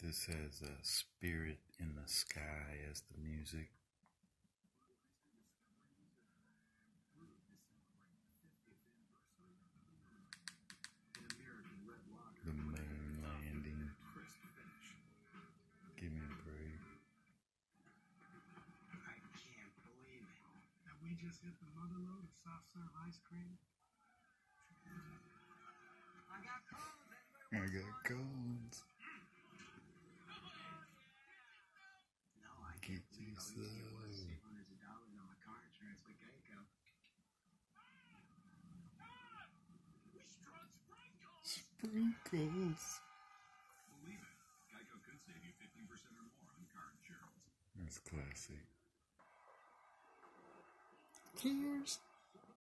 This has a Spirit in the Sky as the music. The moon landing. Give me a break. I can't believe it. That we just hit the mother load of soft serve ice cream. I got cones. No, I Get can't believe this how easy it was to save hundreds of dollars on my car insurance with Geico. Sprinkles. Believe it, Geico could save you 15% or more on car insurance. That's classic. Cheers.